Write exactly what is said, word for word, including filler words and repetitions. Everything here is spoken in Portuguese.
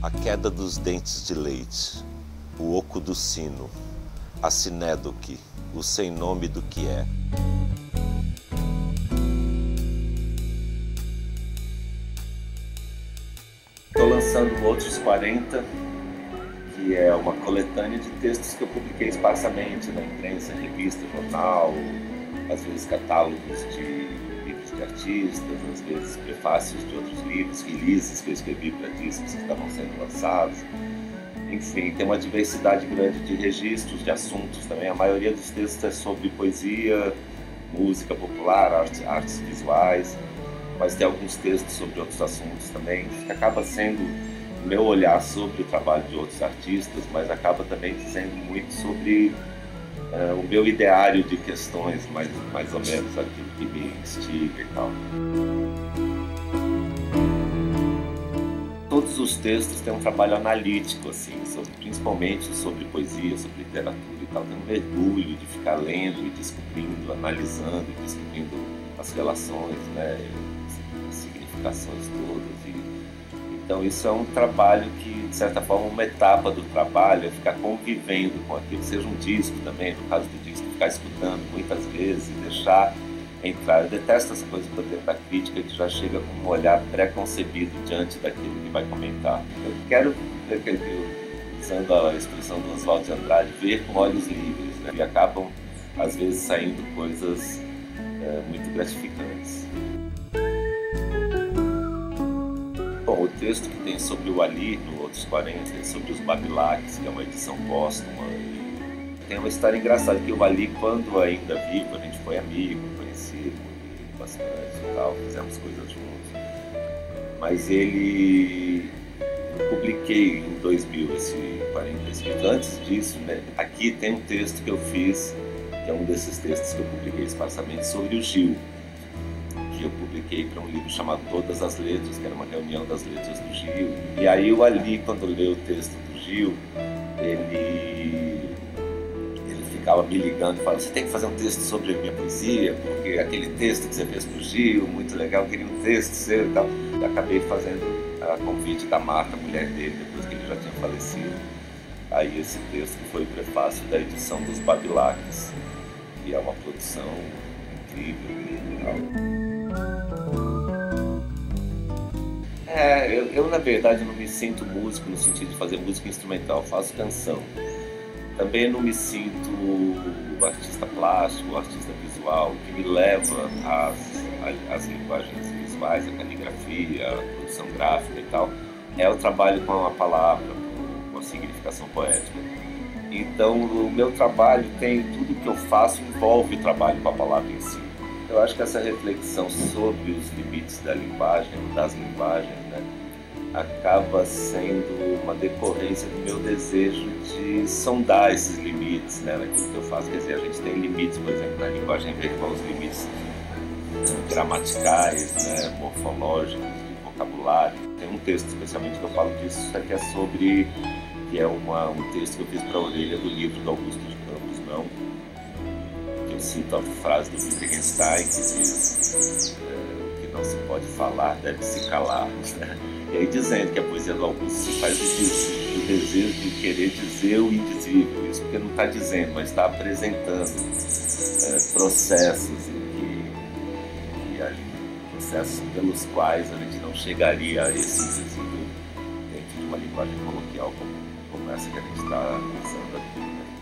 A queda dos dentes de leite, o oco do sino, a sinédoque, o sem nome do que é. Estou lançando Outros quarenta, que é uma coletânea de textos que eu publiquei esparsamente na imprensa, revista, jornal, às vezes catálogos de livros de artistas, às vezes prefácios de outros livros, releases que eu escrevi para discos que estavam sendo lançados. Enfim, tem uma diversidade grande de registros, de assuntos também. A maioria dos textos é sobre poesia, música popular, arte, artes visuais, mas tem alguns textos sobre outros assuntos também, que acaba sendo o meu olhar sobre o trabalho de outros artistas, mas acaba também dizendo muito sobre uh, o meu ideário de questões, mais, mais ou menos aquilo que me instiga e tal. Todos os textos têm um trabalho analítico, assim, sobre, principalmente sobre poesia, sobre literatura e tal. Tem um mergulho de ficar lendo e descobrindo, analisando e descobrindo as relações, né, as significações todas. E, então isso é um trabalho que, de certa forma, uma etapa do trabalho é ficar convivendo com aquilo, seja um disco também, no caso do disco, ficar escutando muitas vezes e deixar entrar. Eu detesto essa coisa por dentro da crítica que já chega com um olhar pré-concebido diante daquilo que vai comentar. Eu quero, usando a expressão do Oswald de Andrade, ver com olhos livres, né? E acabam, às vezes, saindo coisas é, muito gratificantes. Bom, o texto que tem sobre o Ali, no Outros quarenta, é sobre os Babilaques, que é uma edição póstuma. E tem uma história engraçada, que o Ali, quando ainda vivo, a gente foi amigo, conhecido bastante e tal, fizemos coisas juntos. Mas ele... Eu publiquei em dois mil esse quarenta escrito. Antes disso, né, aqui tem um texto que eu fiz, que é um desses textos que eu publiquei esparsamente, sobre o Gil, que eu publiquei para um livro chamado Todas as Letras, que era uma reunião das letras do Gil. E aí o Ali, quando leu o texto do Gil, ele, ele ficava me ligando e falando: você tem que fazer um texto sobre a minha poesia, porque aquele texto que você fez para o Gil, muito legal, eu queria um texto seu e tal. E acabei fazendo a convite da Marta, a mulher dele, depois que ele já tinha falecido. Aí esse texto foi o prefácio da edição dos Babilaques, que é uma produção incrível e tal. É, eu, eu na verdade não me sinto músico no sentido de fazer música instrumental, eu faço canção. Também não me sinto artista plástico, artista visual, que me leva às, às linguagens visuais, a caligrafia, a produção gráfica e tal. É o trabalho com a palavra, com a significação poética. Então o meu trabalho tem, tudo que eu faço envolve o trabalho com a palavra em si. Eu acho que essa reflexão sobre os limites da linguagem, das linguagens, né, acaba sendo uma decorrência do meu desejo de sondar esses limites, né, naquilo que eu faço. Quer dizer, a gente tem limites, por exemplo, na linguagem verbal, os limites gramaticais, né, morfológicos, de vocabulário. Tem um texto especialmente que eu falo disso, que é sobre, que é uma, um texto que eu fiz para a orelha do livro do Augusto de Campos, não, que eu cito a frase do Wittgenstein, que diz é, que não se pode falar, deve se calar, né? E aí dizendo que a poesia do Augusto se faz do desejo de querer dizer o indizível, isso porque não está dizendo, mas está apresentando é, processos em que, que ali, processos pelos quais a gente não chegaria a esse indizível dentro de uma linguagem coloquial como, como essa que a gente está usando aqui, né?